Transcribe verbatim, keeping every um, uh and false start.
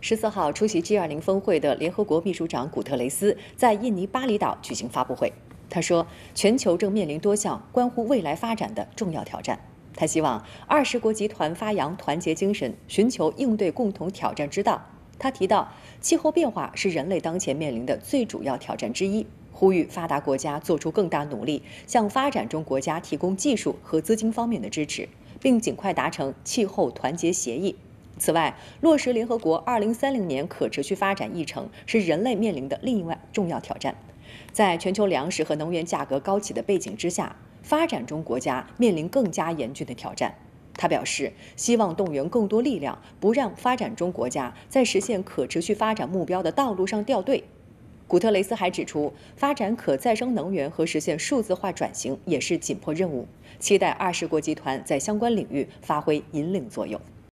十四号出席 G 二十 峰会的联合国秘书长古特雷斯在印尼巴厘岛举行发布会。他说，全球正面临多项关乎未来发展的重要挑战。他希望二十国集团发扬团结精神，寻求应对共同挑战之道。他提到，气候变化是人类当前面临的最主要挑战之一，呼吁发达国家做出更大努力，向发展中国家提供技术和资金方面的支持，并尽快达成气候团结协议。此外，落实联合国二零三零年可持续发展议程是人类面临的另一重要挑战。在全球粮食和能源价格高企的背景之下，发展中国家面临更加严峻的挑战。他表示，希望动员更多力量，不让发展中国家在实现可持续发展目标的道路上掉队。古特雷斯还指出，发展可再生能源和实现数字化转型也是紧迫任务，期待二十国集团在相关领域发挥引领作用。